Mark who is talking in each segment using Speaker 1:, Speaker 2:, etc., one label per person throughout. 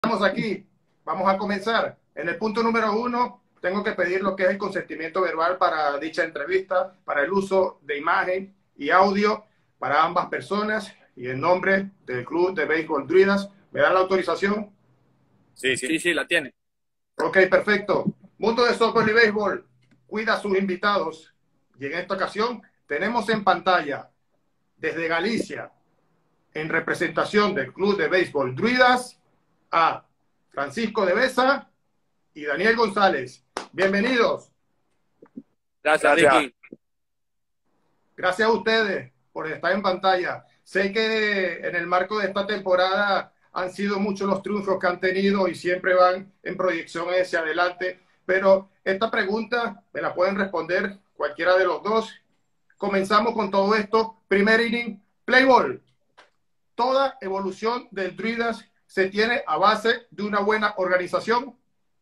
Speaker 1: Estamos aquí, vamos a comenzar. En el punto número 1, tengo que pedir lo que es el consentimiento verbal para dicha entrevista, para el uso de imagen y audio para ambas personas y en nombre del Club de Béisbol Druidas. ¿Me dan la autorización?
Speaker 2: Sí, sí, sí, la tiene.
Speaker 1: Ok, perfecto. Mundo de Softball y Béisbol cuida a sus invitados y en esta ocasión tenemos en pantalla desde Galicia, en representación del Club de Béisbol Druidas, a Francisco de Besa y Daniel González. Bienvenidos.
Speaker 2: Gracias,
Speaker 1: Gracias.
Speaker 2: Ricky.
Speaker 1: Gracias a ustedes por estar en pantalla. Sé que en el marco de esta temporada han sido muchos los triunfos que han tenido y siempre van en proyección hacia adelante, pero esta pregunta me la pueden responder cualquiera de los dos. Comenzamos con todo esto. Primer inning, play ball. Toda evolución del Druidas se tiene a base de una buena organización.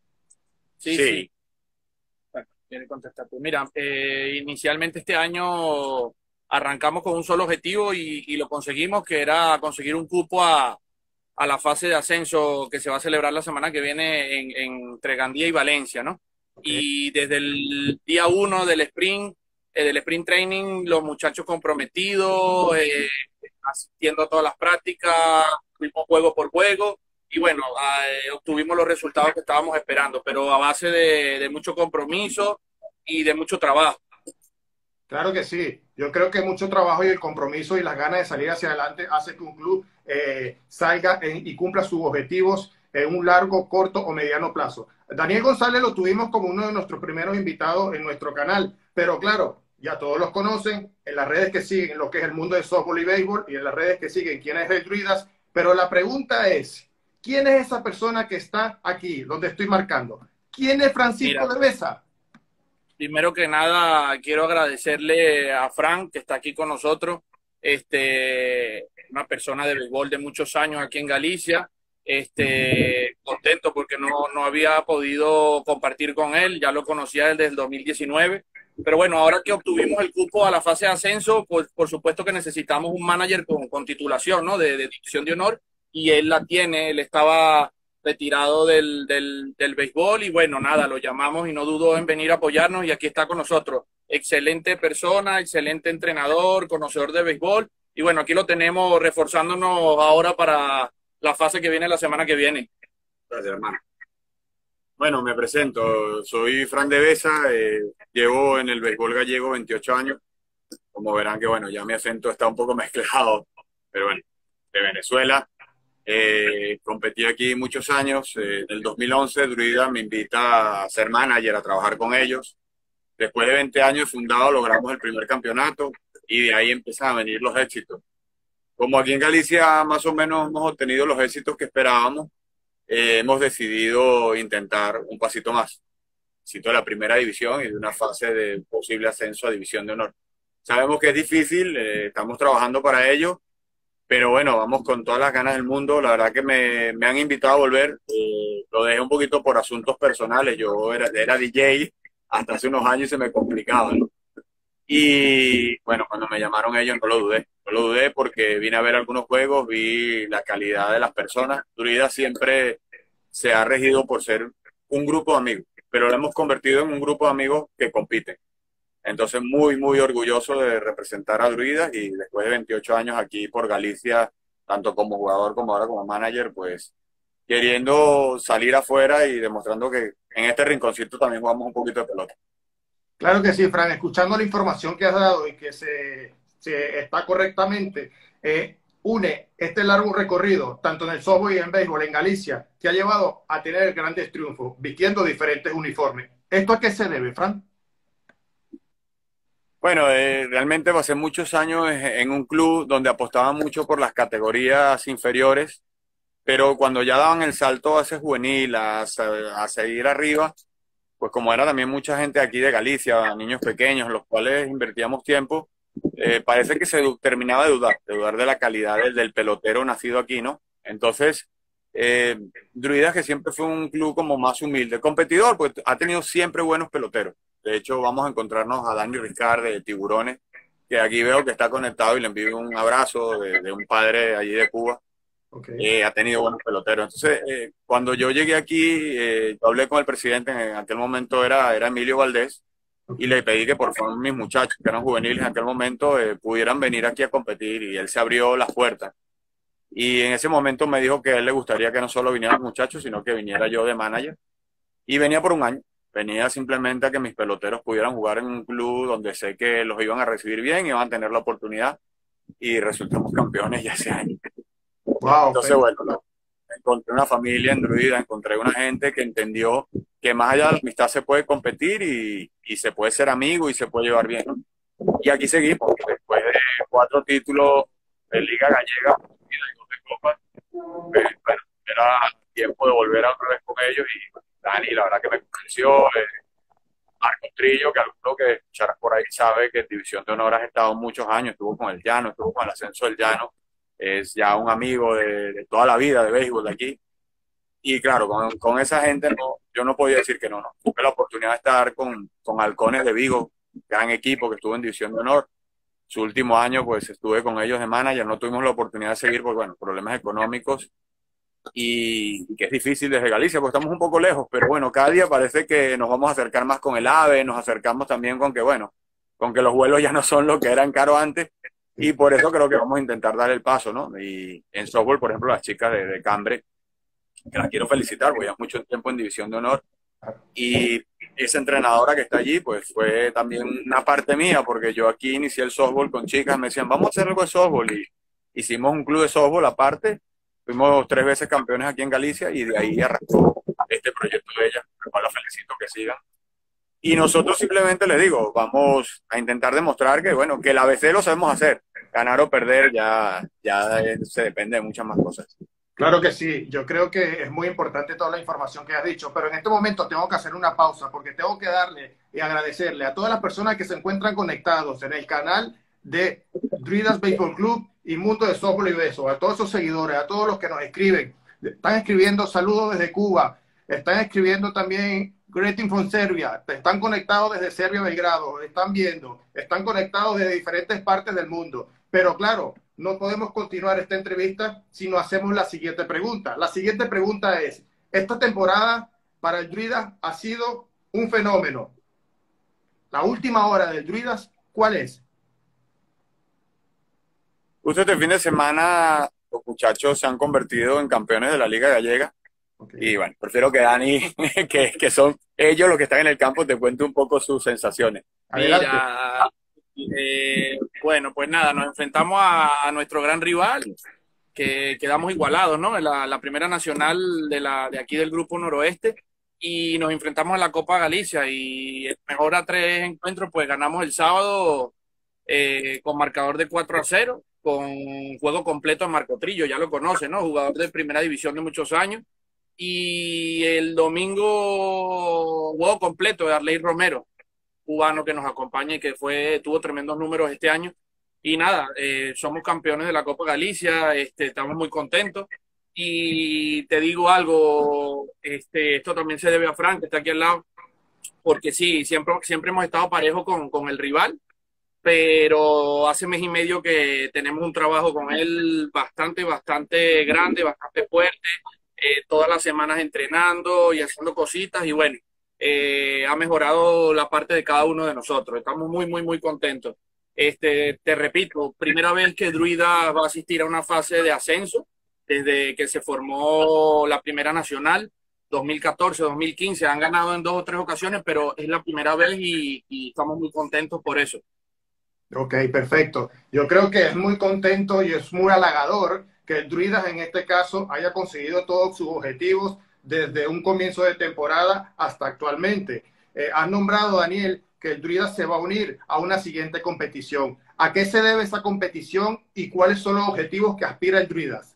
Speaker 2: Sí, sí. Bueno, tiene que contestar tú. Mira, inicialmente este año arrancamos con un solo objetivo y lo conseguimos, que era conseguir un cupo a la fase de ascenso que se va a celebrar la semana que viene entre Gandía y Valencia, ¿no?
Speaker 1: Okay.
Speaker 2: Y desde el día uno del sprint training, los muchachos comprometidos, asistiendo a todas las prácticas, fuimos juego por juego y bueno, obtuvimos los resultados que estábamos esperando, pero a base de mucho compromiso y de mucho trabajo.
Speaker 1: Claro que sí. Yo creo que mucho trabajo y el compromiso y las ganas de salir hacia adelante hace que un club salga y cumpla sus objetivos en un largo, corto o mediano plazo. Daniel González lo tuvimos como uno de nuestros primeros invitados en nuestro canal, pero claro, ya todos los conocen en las redes que siguen lo que es el mundo de softball y béisbol y en las redes que siguen quién es el Druidas, pero la pregunta es, ¿quién es esa persona que está aquí, donde estoy marcando? ¿Quién es Francisco
Speaker 2: Mira,
Speaker 1: de Besa?
Speaker 2: primero que nada, quiero agradecerle a Frank, que está aquí con nosotros, una persona de béisbol de muchos años aquí en Galicia. Contento porque no había podido compartir con él, ya lo conocía desde el 2019. Pero bueno, ahora que obtuvimos el cupo a la fase de ascenso, pues por supuesto que necesitamos un manager con titulación, ¿no? De división de honor, y él la tiene, él estaba retirado del béisbol y bueno, nada, lo llamamos y no dudó en venir a apoyarnos y aquí está con nosotros. Excelente persona, excelente entrenador, conocedor de béisbol y bueno, aquí lo tenemos reforzándonos ahora para la fase que viene la semana que viene.
Speaker 3: Gracias, hermano. Bueno, me presento. Soy Fran de Besa. Llevo en el béisbol gallego 28 años. Como verán que, bueno, ya mi acento está un poco mezclado, pero bueno, de Venezuela. Competí aquí muchos años. En el 2011, Druida me invita a ser manager, a trabajar con ellos. Después de 20 años fundado, logramos el primer campeonato y de ahí empiezan a venir los éxitos. Como aquí en Galicia más o menos hemos obtenido los éxitos que esperábamos, hemos decidido intentar un pasito más, pasito de la primera división y de una fase de posible ascenso a división de honor. Sabemos que es difícil, estamos trabajando para ello, pero bueno, vamos con todas las ganas del mundo. La verdad que me han invitado a volver, lo dejé un poquito por asuntos personales, yo era DJ hasta hace unos años y se me complicaba, ¿no? Y bueno, cuando me llamaron ellos no lo dudé. No lo dudé porque vine a ver algunos juegos, vi la calidad de las personas. Druida siempre se ha regido por ser un grupo de amigos, pero lo hemos convertido en un grupo de amigos que compiten. Entonces, muy, muy orgulloso de representar a Druidas y después de 28 años aquí por Galicia, tanto como jugador como ahora como manager, pues queriendo salir afuera y demostrando que en este rinconcito también jugamos un poquito de pelota.
Speaker 1: Claro que sí, Fran, escuchando la información que has dado y que se está correctamente, une este largo recorrido, tanto en el softball y en béisbol en Galicia, que ha llevado a tener grandes triunfos, vistiendo diferentes uniformes. ¿Esto a qué se debe, Fran?
Speaker 3: Bueno, realmente pasé muchos años en un club donde apostaba mucho por las categorías inferiores, pero cuando ya daban el salto a ese juvenil, a seguir arriba, pues como era también mucha gente aquí de Galicia, niños pequeños, los cuales invertíamos tiempo, parece que terminaba de dudar de la calidad del pelotero nacido aquí, ¿no? Entonces, eh, Druidas, que siempre fue un club como más humilde, competidor, pues ha tenido siempre buenos peloteros. De hecho, vamos a encontrarnos a Dani Ricard de Tiburones, que aquí veo que está conectado y le envío un abrazo de un padre allí de Cuba.
Speaker 1: Okay.
Speaker 3: Ha tenido buenos peloteros. Entonces, cuando yo llegué aquí, yo hablé con el presidente, en aquel momento era Emilio Valdés, y le pedí que por favor mis muchachos, que eran juveniles en aquel momento, pudieran venir aquí a competir, y él se abrió las puertas. Y en ese momento me dijo que a él le gustaría que no solo vinieran los muchachos, sino que viniera yo de manager. Y venía por un año. Venía simplemente a que mis peloteros pudieran jugar en un club donde sé que los iban a recibir bien y iban a tener la oportunidad. Y resultamos campeones ya ese año.
Speaker 1: Wow,
Speaker 3: Entonces, bueno, encontré una familia en Druida, encontré una gente que entendió que más allá de la amistad se puede competir y se puede ser amigo y se puede llevar bien, ¿no? Y aquí seguimos, después de 4 títulos de Liga Gallega y de 2 de Copa, bueno, era tiempo de volver a otra vez con ellos, y Dani, la verdad que me convenció, Marco Trillo, que alguno que escucharás por ahí sabe que en División de Honor has estado muchos años, estuvo con el Llano, estuvo con el Ascenso del Llano, es ya un amigo de toda la vida de béisbol de aquí. Y claro, con esa gente no, yo no podía decir que no, no. Tuve la oportunidad de estar con Halcones de Vigo, gran equipo que estuvo en División de Honor. Su último año, pues estuve con ellos de manager, no tuvimos la oportunidad de seguir por, bueno, problemas económicos, y que es difícil desde Galicia, porque estamos un poco lejos, pero bueno, cada día parece que nos vamos a acercar más con el AVE, nos acercamos también con que, bueno, con que los vuelos ya no son lo que eran caros antes, y por eso creo que vamos a intentar dar el paso, ¿no? Y en softball, por ejemplo, las chicas de Cambre, que las quiero felicitar, voy a mucho tiempo en División de Honor, y esa entrenadora que está allí, pues fue también una parte mía, porque yo aquí inicié el softball con chicas, me decían, vamos a hacer algo de softball, y hicimos un club de softball aparte, fuimos 3 veces campeones aquí en Galicia, y de ahí arrancó este proyecto de ellas, por lo cual la felicito, que sigan. Y nosotros simplemente les digo, vamos a intentar demostrar que, bueno, que el ABC lo sabemos hacer, ganar o perder ya se depende de muchas más cosas.
Speaker 1: Claro que sí, yo creo que es muy importante toda la información que has dicho, pero en este momento tengo que hacer una pausa porque tengo que darle y agradecerle a todas las personas que se encuentran conectados en el canal de Druidas Baseball Club y Mundo de Softball y Beso, a todos esos seguidores, a todos los que nos escriben. Están escribiendo saludos desde Cuba, están escribiendo también greeting from Serbia, están conectados desde Serbia, Belgrado, están viendo, están conectados desde diferentes partes del mundo. Pero claro, no podemos continuar esta entrevista si no hacemos la siguiente pregunta. La siguiente pregunta es, esta temporada para el Druidas ha sido un fenómeno. La última hora del Druidas, ¿cuál es?
Speaker 3: Justo este fin de semana los muchachos se han convertido en campeones de la Liga Gallega.
Speaker 1: Okay.
Speaker 3: Y bueno, prefiero que Dani, que son ellos los que están en el campo, te cuente un poco sus sensaciones.
Speaker 1: Adelante.
Speaker 2: Mira, bueno, pues nada, nos enfrentamos a nuestro gran rival, que quedamos igualados, ¿no? En la primera nacional de aquí del Grupo Noroeste, y nos enfrentamos a la Copa Galicia, y mejor a 3 encuentros, pues ganamos el sábado con marcador de 4-0, con juego completo a Marco Trillo, ya lo conoce, ¿no? Jugador de primera división de muchos años. Y el domingo, juego completo de Arley Romero, cubano que nos acompaña y que tuvo tremendos números este año. Y nada, somos campeones de la Copa Galicia, estamos muy contentos. Y te digo algo, esto también se debe a Frank, que está aquí al lado, porque sí, siempre hemos estado parejos con el rival, pero hace mes y medio que tenemos un trabajo con él bastante grande, bastante fuerte, todas las semanas entrenando y haciendo cositas, y bueno, ha mejorado la parte de cada uno de nosotros. Estamos muy contentos. Te repito, primera vez que Druida va a asistir a una fase de ascenso desde que se formó la primera nacional, 2014, 2015. Han ganado en 2 o 3 ocasiones, pero es la primera vez y estamos muy contentos por eso.
Speaker 1: Ok, perfecto. Yo creo que es muy contento y es muy halagador que el Druidas en este caso haya conseguido todos sus objetivos desde un comienzo de temporada hasta actualmente. Has nombrado, Daniel, que el Druidas se va a unir a una siguiente competición. ¿A qué se debe esa competición y cuáles son los objetivos que aspira el Druidas?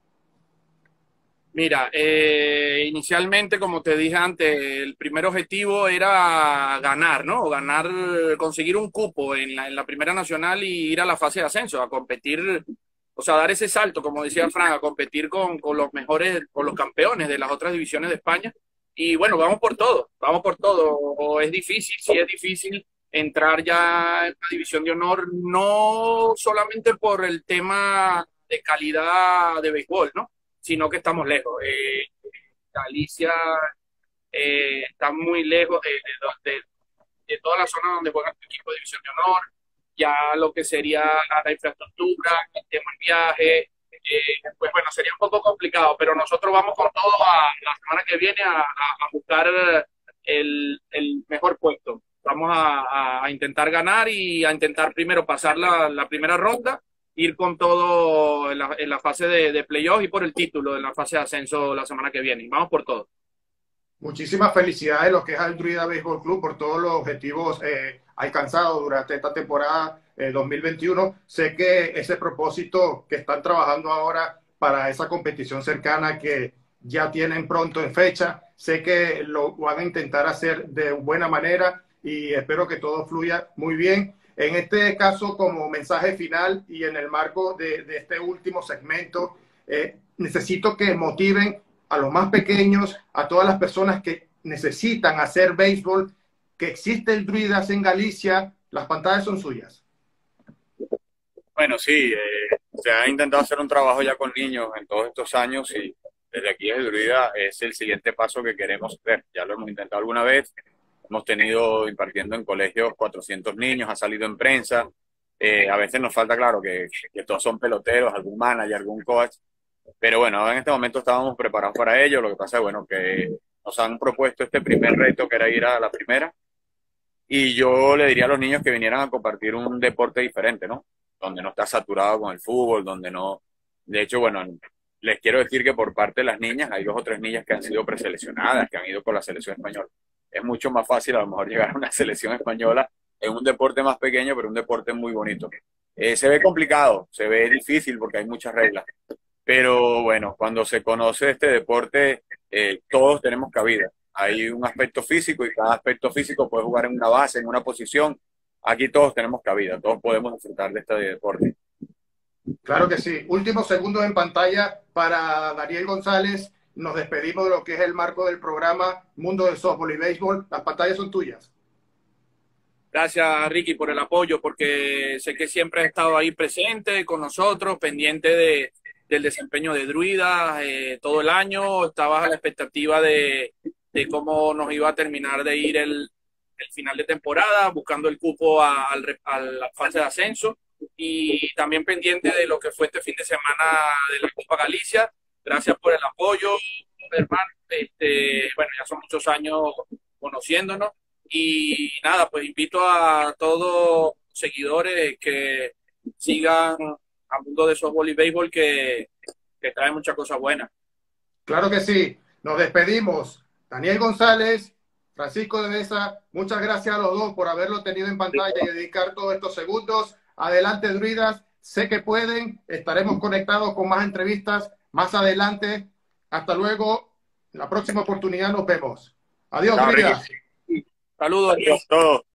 Speaker 2: Mira, inicialmente, como te dije antes, el primer objetivo era ganar, ¿no? Ganar, conseguir un cupo en la primera nacional y ir a la fase de ascenso, a competir, o sea, dar ese salto, como decía Fran, a competir con los mejores, con los campeones de las otras divisiones de España. Y bueno, vamos por todo, vamos por todo. Es difícil, sí es difícil entrar ya en la división de honor, no solamente por el tema de calidad de béisbol, ¿no? Sino que estamos lejos. Galicia está muy lejos de toda la zona donde juega el equipo de División de Honor, ya lo que sería la infraestructura, el tema del viaje, pues bueno, sería un poco complicado, pero nosotros vamos con todo la semana que viene a buscar el mejor puesto. Vamos a intentar ganar y a intentar primero pasar la primera ronda, ir con todo en la fase de playoff y por el título en la fase de ascenso la semana que viene. Vamos por todo.
Speaker 1: Muchísimas felicidades lo que es al Druida Béisbol Club por todos los objetivos alcanzados durante esta temporada 2021. Sé que ese propósito que están trabajando ahora para esa competición cercana que ya tienen pronto en fecha, sé que lo van a intentar hacer de buena manera y espero que todo fluya muy bien. En este caso, como mensaje final y en el marco de este último segmento, necesito que motiven a los más pequeños, a todas las personas que necesitan hacer béisbol, que existe el Druidas en Galicia, las pantallas son suyas.
Speaker 3: Bueno, sí, se ha intentado hacer un trabajo ya con niños en todos estos años y desde aquí desde Druida es el siguiente paso que queremos ver. Ya lo hemos intentado alguna vez, hemos tenido impartiendo en colegios 400 niños, ha salido en prensa. A veces nos falta, claro, que todos son peloteros, algún manager, algún coach. Pero bueno, en este momento estábamos preparados para ello. Lo que pasa es, bueno, que nos han propuesto este primer reto que era ir a la primera. Y yo le diría a los niños que vinieran a compartir un deporte diferente, ¿no? Donde no está saturado con el fútbol, donde no... De hecho, bueno, les quiero decir que por parte de las niñas, hay 2 o 3 niñas que han sido preseleccionadas, que han ido con la selección española. Es mucho más fácil a lo mejor llegar a una selección española en un deporte más pequeño, pero un deporte muy bonito. Se ve complicado, se ve difícil porque hay muchas reglas. Pero bueno, cuando se conoce este deporte, todos tenemos cabida. Hay un aspecto físico y cada aspecto físico puede jugar en una base, en una posición. Aquí todos tenemos cabida, todos podemos disfrutar de este deporte.
Speaker 1: Claro que sí. Últimos segundos en pantalla para Daniel González. Nos despedimos de lo que es el marco del programa Mundo del Softball y Béisbol. Las pantallas son tuyas.
Speaker 2: Gracias, Ricky, por el apoyo, porque sé que siempre has estado ahí presente con nosotros, pendiente del desempeño de Druida todo el año. Estabas a la expectativa de cómo nos iba a terminar de ir el final de temporada, buscando el cupo a la fase de ascenso y también pendiente de lo que fue este fin de semana de la Copa Galicia. Gracias por el apoyo, hermano. Bueno, ya son muchos años conociéndonos y nada, pues invito a todos los seguidores que sigan al mundo de softball y béisbol que trae muchas cosas buenas.
Speaker 1: Claro que sí. Nos despedimos. Daniel González, Francisco de Besa, muchas gracias a los dos por haberlo tenido en pantalla y dedicar todos estos segundos. Adelante, Druidas. Sé que pueden. Estaremos conectados con más entrevistas más adelante. Hasta luego. En la próxima oportunidad nos vemos. Adiós, Druidas.
Speaker 2: Saludos a
Speaker 3: todos.